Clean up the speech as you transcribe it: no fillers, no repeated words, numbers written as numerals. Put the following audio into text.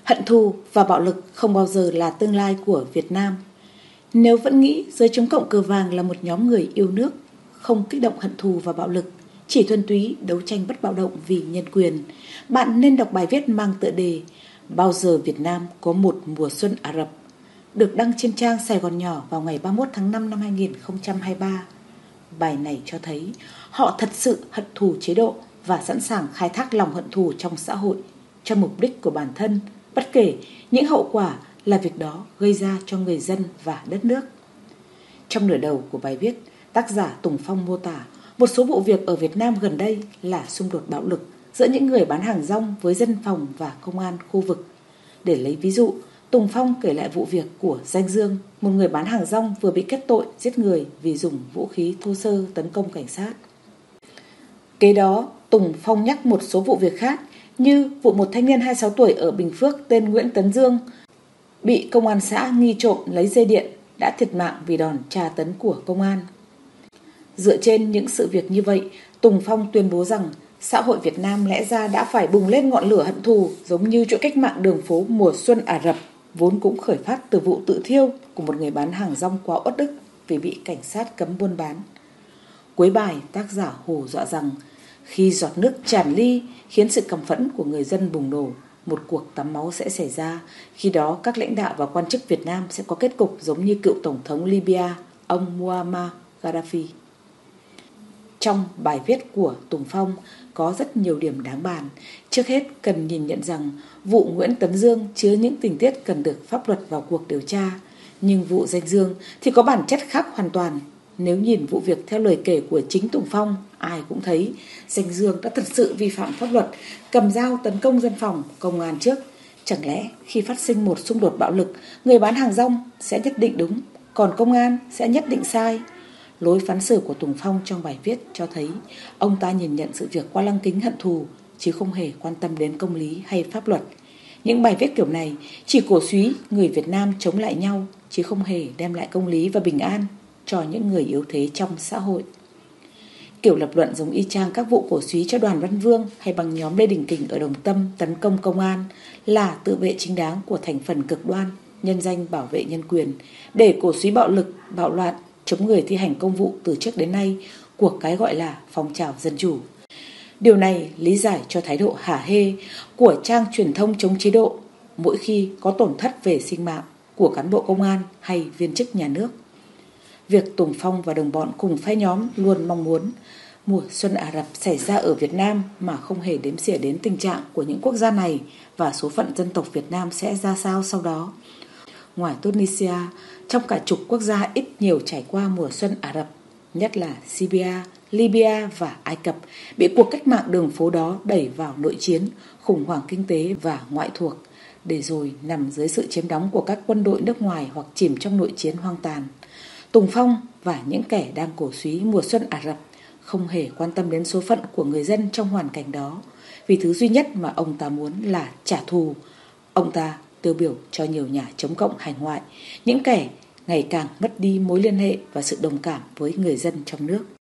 Hận thù và bạo lực không bao giờ là tương lai của Việt Nam. Nếu vẫn nghĩ giới chống cộng cờ vàng là một nhóm người yêu nước, không kích động hận thù và bạo lực, chỉ thuần túy đấu tranh bất bạo động vì nhân quyền, bạn nên đọc bài viết mang tựa đề Bao giờ Việt Nam có một mùa xuân Ả Rập, được đăng trên trang Sài Gòn Nhỏ vào ngày 31 tháng 5 năm 2023. Bài này cho thấy họ thật sự hận thù chế độ và sẵn sàng khai thác lòng hận thù trong xã hội cho mục đích của bản thân, bất kể những hậu quả là việc đó gây ra cho người dân và đất nước. Trong nửa đầu của bài viết, tác giả Tùng Phong mô tả một số vụ việc ở Việt Nam gần đây là xung đột bạo lực giữa những người bán hàng rong với dân phòng và công an khu vực. Để lấy ví dụ, Tùng Phong kể lại vụ việc của Danh Dương, một người bán hàng rong vừa bị kết tội giết người vì dùng vũ khí thô sơ tấn công cảnh sát. Kế đó, Tùng Phong nhắc một số vụ việc khác như vụ một thanh niên 26 tuổi ở Bình Phước tên Nguyễn Tấn Dương bị công an xã nghi trộm lấy dây điện đã thiệt mạng vì đòn tra tấn của công an. Dựa trên những sự việc như vậy, Tùng Phong tuyên bố rằng xã hội Việt Nam lẽ ra đã phải bùng lên ngọn lửa hận thù giống như chuỗi cách mạng đường phố mùa xuân Ả Rập, vốn cũng khởi phát từ vụ tự thiêu của một người bán hàng rong quá uất ức vì bị cảnh sát cấm buôn bán. Cuối bài, tác giả hù dọa rằng khi giọt nước tràn ly khiến sự căm phẫn của người dân bùng nổ, một cuộc tắm máu sẽ xảy ra. Khi đó, các lãnh đạo và quan chức Việt Nam sẽ có kết cục giống như cựu Tổng thống Libya, ông Muammar Gaddafi. Trong bài viết của Tùng Phong có rất nhiều điểm đáng bàn. Trước hết, cần nhìn nhận rằng vụ Nguyễn Tấn Dương chứa những tình tiết cần được pháp luật vào cuộc điều tra. Nhưng vụ Danh Dương thì có bản chất khác hoàn toàn. Nếu nhìn vụ việc theo lời kể của chính Tùng Phong, ai cũng thấy Danh Dương đã thật sự vi phạm pháp luật, cầm dao tấn công dân phòng, công an trước. Chẳng lẽ khi phát sinh một xung đột bạo lực, người bán hàng rong sẽ nhất định đúng, còn công an sẽ nhất định sai? Lối phán xử của Tùng Phong trong bài viết cho thấy ông ta nhìn nhận sự việc qua lăng kính hận thù, chứ không hề quan tâm đến công lý hay pháp luật. Những bài viết kiểu này chỉ cổ súy người Việt Nam chống lại nhau, chứ không hề đem lại công lý và bình an cho những người yếu thế trong xã hội. Kiểu lập luận giống y chang các vụ cổ súy cho Đoàn Văn Vương hay băng nhóm Lê Đình Kình ở Đồng Tâm tấn công công an là tự vệ chính đáng của thành phần cực đoan, nhân danh bảo vệ nhân quyền, để cổ súy bạo lực, bạo loạn, chống người thi hành công vụ từ trước đến nay của cái gọi là phong trào dân chủ. Điều này lý giải cho thái độ hả hê của trang truyền thông chống chế độ mỗi khi có tổn thất về sinh mạng của cán bộ công an hay viên chức nhà nước. Việc Tùng Phong và đồng bọn cùng phe nhóm luôn mong muốn mùa xuân Ả Rập xảy ra ở Việt Nam mà không hề đếm xỉa đến tình trạng của những quốc gia này và số phận dân tộc Việt Nam sẽ ra sao sau đó. Ngoài Tunisia, trong cả chục quốc gia ít nhiều trải qua mùa xuân Ả Rập, nhất là Syria, Libya và Ai Cập, bị cuộc cách mạng đường phố đó đẩy vào nội chiến, khủng hoảng kinh tế và ngoại thuộc, để rồi nằm dưới sự chiếm đóng của các quân đội nước ngoài hoặc chìm trong nội chiến hoang tàn. Tùng Phong và những kẻ đang cổ súy mùa xuân Ả Rập không hề quan tâm đến số phận của người dân trong hoàn cảnh đó, vì thứ duy nhất mà ông ta muốn là trả thù. Ông ta tiêu biểu cho nhiều nhà chống cộng hành hoại, những kẻ ngày càng mất đi mối liên hệ và sự đồng cảm với người dân trong nước.